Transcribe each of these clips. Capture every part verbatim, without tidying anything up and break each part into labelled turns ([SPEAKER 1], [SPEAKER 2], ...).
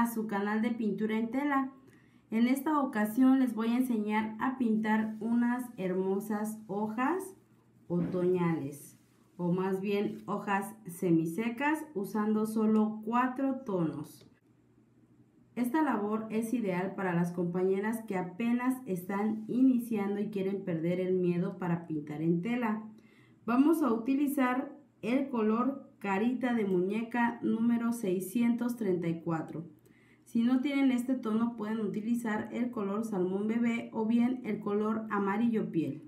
[SPEAKER 1] a su canal de pintura en tela. En esta ocasión les voy a enseñar a pintar unas hermosas hojas otoñales, o más bien hojas semisecas, usando solo cuatro tonos. Esta labor es ideal para las compañeras que apenas están iniciando y quieren perder el miedo para pintar en tela. Vamos a utilizar el color Carita de Muñeca número seiscientos treinta y cuatro. Si no tienen este tono, pueden utilizar el color Salmón Bebé o bien el color Amarillo Piel.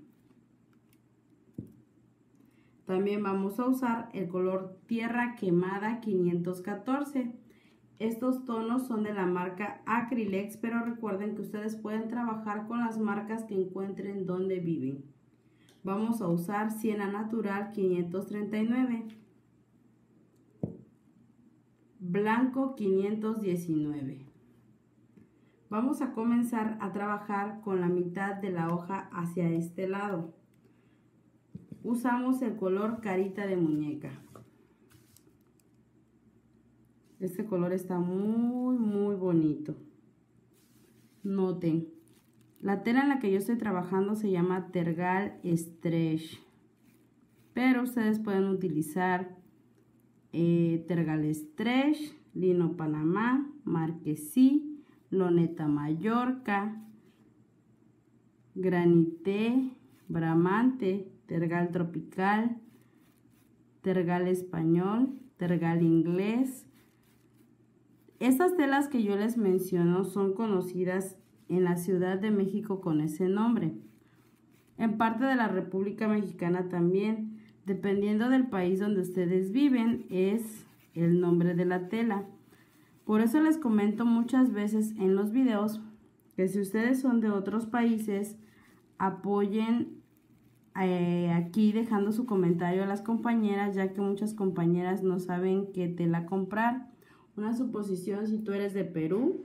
[SPEAKER 1] También vamos a usar el color Tierra Quemada quinientos catorce. Estos tonos son de la marca Acrylex, pero recuerden que ustedes pueden trabajar con las marcas que encuentren donde viven. Vamos a usar Siena Natural quinientos treinta y nueve, Blanco quinientos diecinueve. Vamos a comenzar a trabajar con la mitad de la hoja hacia este lado. Usamos el color Carita de Muñeca. Este color está muy muy bonito. Noten, la tela en la que yo estoy trabajando se llama Tergal Stretch, pero ustedes pueden utilizar eh, Tergal Stretch, Lino Panamá, Marquesí, Loneta Mallorca, Granité, Bramante, Tergal Tropical, Tergal Español, Tergal Inglés. Estas telas que yo les menciono son conocidas en la Ciudad de México con ese nombre. En parte de la República Mexicana también, dependiendo del país donde ustedes viven, es el nombre de la tela. Por eso les comento muchas veces en los videos que si ustedes son de otros países, apoyen eh, aquí dejando su comentario a las compañeras, ya que muchas compañeras no saben qué tela comprar. Una suposición: si tú eres de Perú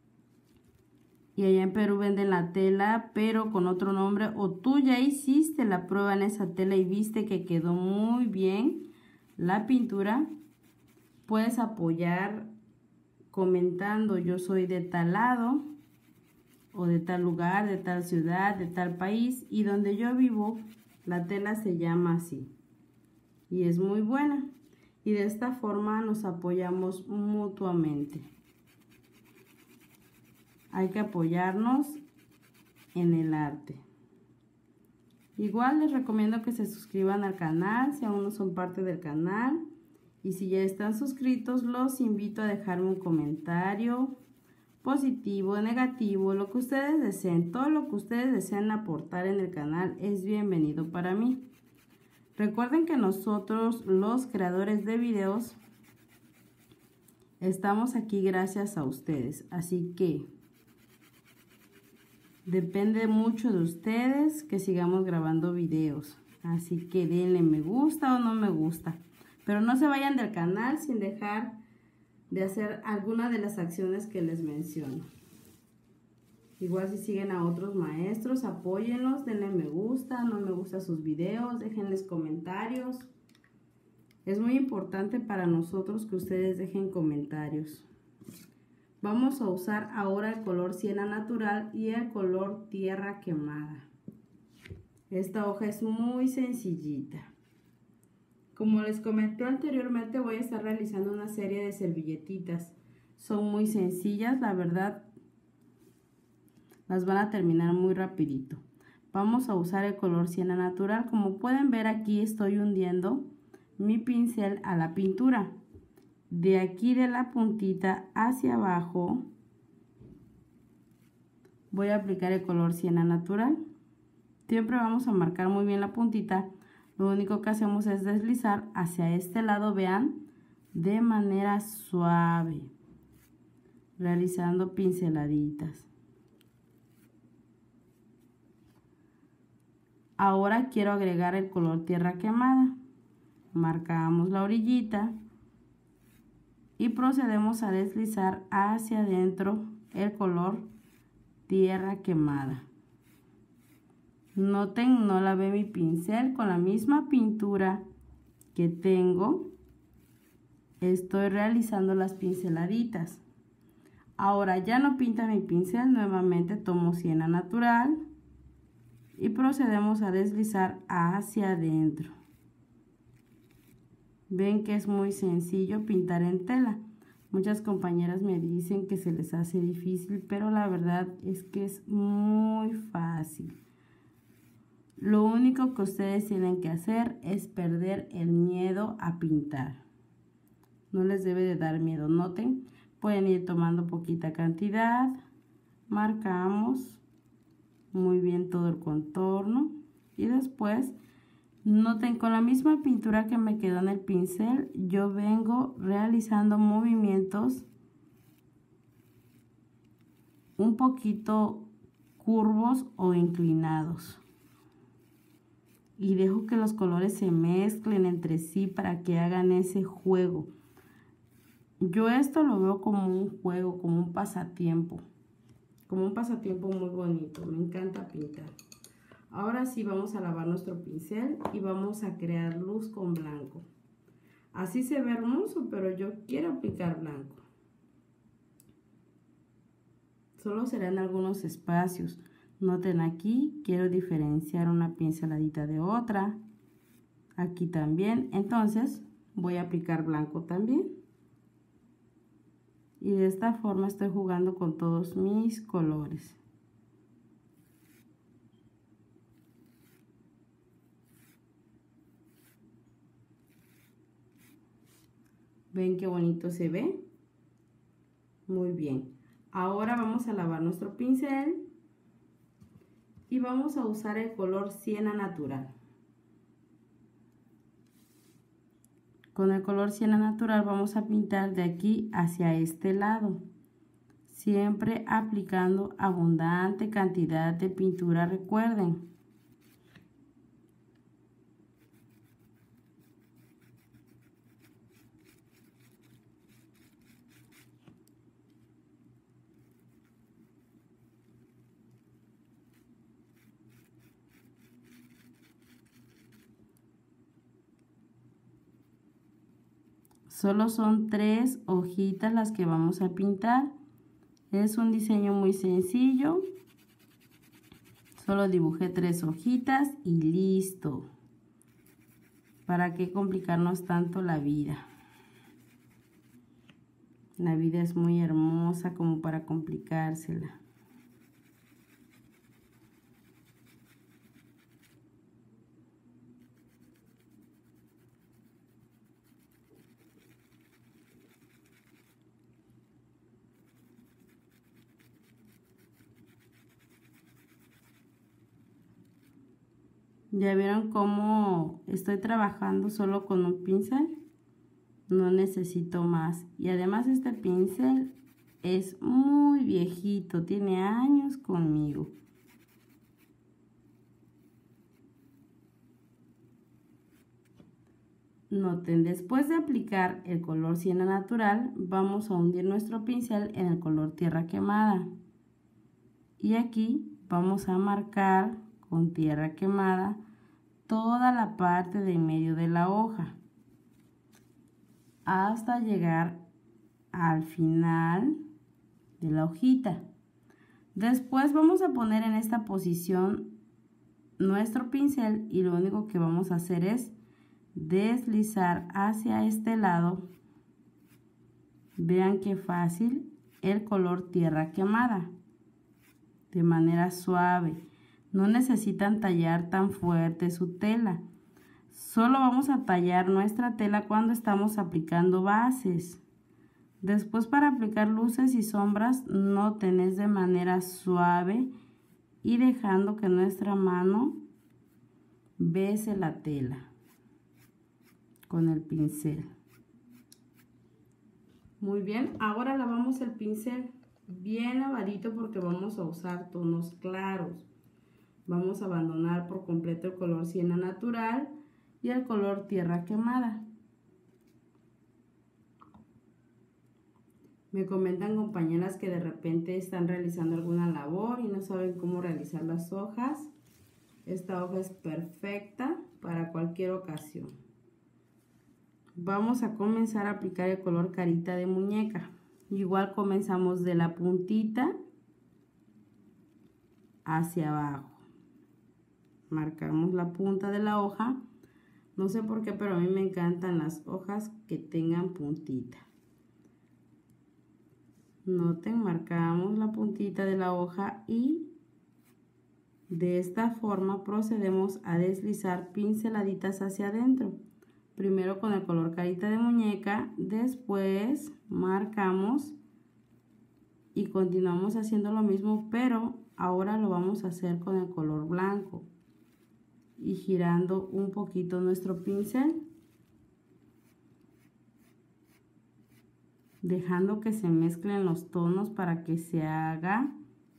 [SPEAKER 1] y allá en Perú venden la tela pero con otro nombre, o tú ya hiciste la prueba en esa tela y viste que quedó muy bien la pintura, puedes apoyar comentando: yo soy de tal lado o de tal lugar, de tal ciudad, de tal país, y donde yo vivo la tela se llama así y es muy buena. Y de esta forma nos apoyamos mutuamente. Hay que apoyarnos en el arte. Igual les recomiendo que se suscriban al canal si aún no son parte del canal. Y si ya están suscritos, los invito a dejarme un comentario positivo, negativo, lo que ustedes deseen. Todo lo que ustedes deseen aportar en el canal es bienvenido para mí. Recuerden que nosotros, los creadores de videos, estamos aquí gracias a ustedes. Así que depende mucho de ustedes que sigamos grabando videos. Así que denle me gusta o no me gusta. Pero no se vayan del canal sin dejar de hacer alguna de las acciones que les menciono. Igual si siguen a otros maestros, apóyenlos, denle me gusta, no me gusta sus videos, déjenles comentarios. Es muy importante para nosotros que ustedes dejen comentarios. Vamos a usar ahora el color Siena Natural y el color Tierra Quemada. Esta hoja es muy sencillita. Como les comenté anteriormente, voy a estar realizando una serie de servilletitas. Son muy sencillas, la verdad. Las van a terminar muy rapidito. Vamos a usar el color Siena Natural. Como pueden ver, aquí estoy hundiendo mi pincel a la pintura. De aquí de la puntita hacia abajo voy a aplicar el color Siena Natural. Siempre vamos a marcar muy bien la puntita. Lo único que hacemos es deslizar hacia este lado, vean, de manera suave, realizando pinceladitas. Ahora quiero agregar el color Tierra Quemada. Marcamos la orillita y procedemos a deslizar hacia adentro el color Tierra Quemada. Noten, no lavé mi pincel, con la misma pintura que tengo estoy realizando las pinceladitas. Ahora ya no pinta mi pincel, nuevamente tomo siena natural y procedemos a deslizar hacia adentro. Ven que es muy sencillo pintar en tela. Muchas compañeras me dicen que se les hace difícil, pero la verdad es que es muy fácil. Lo único que ustedes tienen que hacer es perder el miedo a pintar. No les debe de dar miedo. Noten, pueden ir tomando poquita cantidad. Marcamos muy bien todo el contorno. Y después, noten, con la misma pintura que me quedó en el pincel, yo vengo realizando movimientos un poquito curvos o inclinados. Y dejo que los colores se mezclen entre sí para que hagan ese juego. Yo esto lo veo como un juego, como un pasatiempo. Como un pasatiempo muy bonito. Me encanta pintar. Ahora sí vamos a lavar nuestro pincel y vamos a crear luz con blanco. Así se ve hermoso, pero yo quiero aplicar blanco. Solo será en algunos espacios. Noten aquí, quiero diferenciar una pinceladita de otra. Aquí también. Entonces, voy a aplicar blanco también. Y de esta forma estoy jugando con todos mis colores. ¿Ven qué bonito se ve? Muy bien. Ahora vamos a lavar nuestro pincel. Y vamos a usar el color siena natural. Con el color siena natural vamos a pintar de aquí hacia este lado. Siempre aplicando abundante cantidad de pintura, recuerden. Solo son tres hojitas las que vamos a pintar. Es un diseño muy sencillo. Solo dibujé tres hojitas y listo. ¿Para qué complicarnos tanto la vida? La vida es muy hermosa como para complicársela. ¿Ya vieron cómo estoy trabajando solo con un pincel? No necesito más. Y además este pincel es muy viejito, tiene años conmigo. Noten, después de aplicar el color siena natural, vamos a hundir nuestro pincel en el color tierra quemada. Y aquí vamos a marcar con tierra quemada toda la parte de en medio de la hoja hasta llegar al final de la hojita. Después vamos a poner en esta posición nuestro pincel y lo único que vamos a hacer es deslizar hacia este lado. Vean qué fácil, el color tierra quemada, de manera suave. No necesitan tallar tan fuerte su tela. Solo vamos a tallar nuestra tela cuando estamos aplicando bases. Después, para aplicar luces y sombras, noten, es de manera suave y dejando que nuestra mano bese la tela con el pincel. Muy bien, ahora lavamos el pincel bien lavadito porque vamos a usar tonos claros. Vamos a abandonar por completo el color siena natural y el color tierra quemada. Me comentan compañeras que de repente están realizando alguna labor y no saben cómo realizar las hojas. Esta hoja es perfecta para cualquier ocasión. Vamos a comenzar a aplicar el color carita de muñeca. Igual comenzamos de la puntita hacia abajo. Marcamos la punta de la hoja. No sé por qué, pero a mí me encantan las hojas que tengan puntita. Noten, marcamos la puntita de la hoja y de esta forma procedemos a deslizar pinceladitas hacia adentro. Primero con el color carita de muñeca, después marcamos y continuamos haciendo lo mismo, pero ahora lo vamos a hacer con el color blanco y girando un poquito nuestro pincel, dejando que se mezclen los tonos para que se haga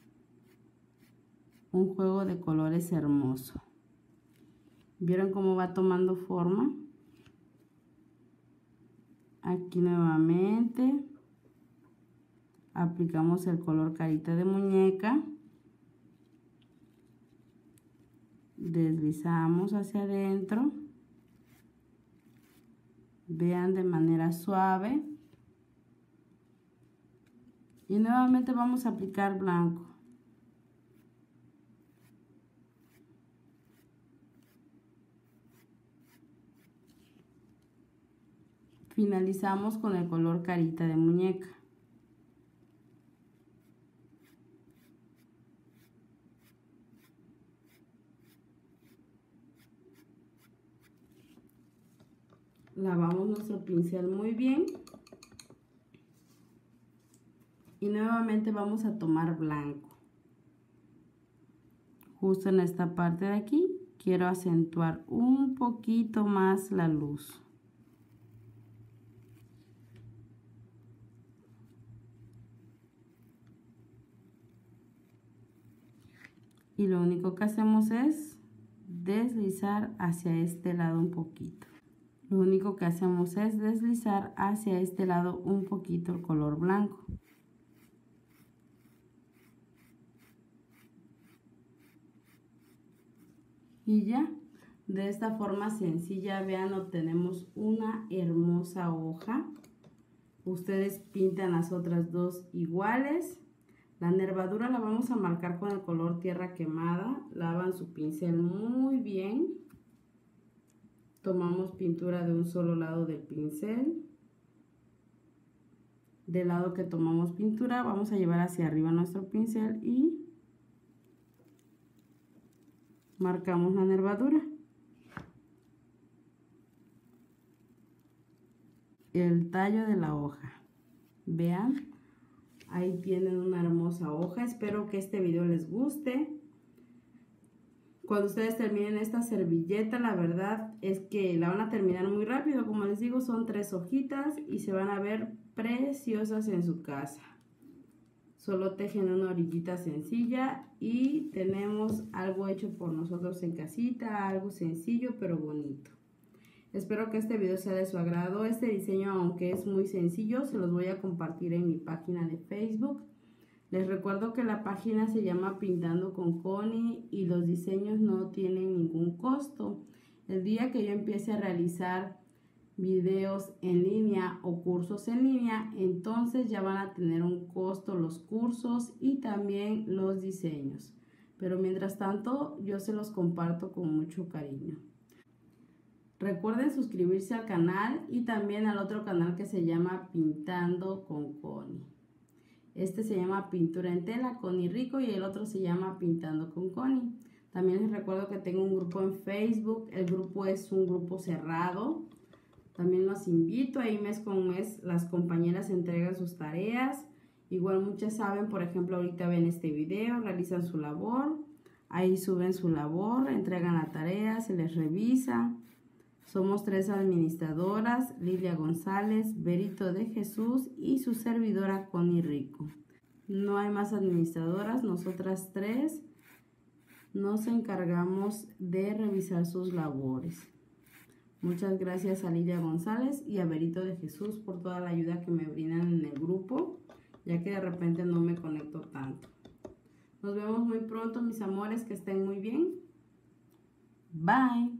[SPEAKER 1] un juego de colores hermoso. ¿Vieron cómo va tomando forma? Aquí nuevamente aplicamos el color carita de muñeca, deslizamos hacia adentro, vean, de manera suave, y nuevamente vamos a aplicar blanco. Finalizamos con el color carita de muñeca. Lavamos nuestro pincel muy bien. Y nuevamente vamos a tomar blanco. Justo en esta parte de aquí quiero acentuar un poquito más la luz. Y lo único que hacemos es deslizar hacia este lado un poquito. Lo único que hacemos es deslizar hacia este lado un poquito el color blanco. Y ya, de esta forma sencilla, vean, obtenemos una hermosa hoja. Ustedes pintan las otras dos iguales. La nervadura la vamos a marcar con el color tierra quemada. Lavan su pincel muy bien. Tomamos pintura de un solo lado del pincel. Del lado que tomamos pintura, vamos a llevar hacia arriba nuestro pincel y marcamos la nervadura. El tallo de la hoja. Vean, ahí tienen una hermosa hoja. Espero que este video les guste. Cuando ustedes terminen esta servilleta, la verdad es que la van a terminar muy rápido. Como les digo, son tres hojitas y se van a ver preciosas en su casa. Solo tejen una orillita sencilla y tenemos algo hecho por nosotros en casita, algo sencillo pero bonito. Espero que este video sea de su agrado. Este diseño, aunque es muy sencillo, se los voy a compartir en mi página de Facebook. Les recuerdo que la página se llama Pintando con Connie y los diseños no tienen ningún costo. El día que yo empiece a realizar videos en línea o cursos en línea, entonces ya van a tener un costo los cursos y también los diseños. Pero mientras tanto, yo se los comparto con mucho cariño. Recuerden suscribirse al canal y también al otro canal que se llama Pintando con Connie. Este se llama Pintura en Tela Connie Rico y el otro se llama Pintando con Connie. También les recuerdo que tengo un grupo en Facebook. El grupo es un grupo cerrado. También los invito, ahí mes con mes las compañeras entregan sus tareas. Igual muchas saben, por ejemplo, ahorita ven este video, realizan su labor. Ahí suben su labor, entregan la tarea, se les revisa. Somos tres administradoras, Lilia González, Berito de Jesús y su servidora Connie Rico. No hay más administradoras, nosotras tres nos encargamos de revisar sus labores. Muchas gracias a Lilia González y a Berito de Jesús por toda la ayuda que me brindan en el grupo, ya que de repente no me conecto tanto. Nos vemos muy pronto, mis amores, que estén muy bien. Bye.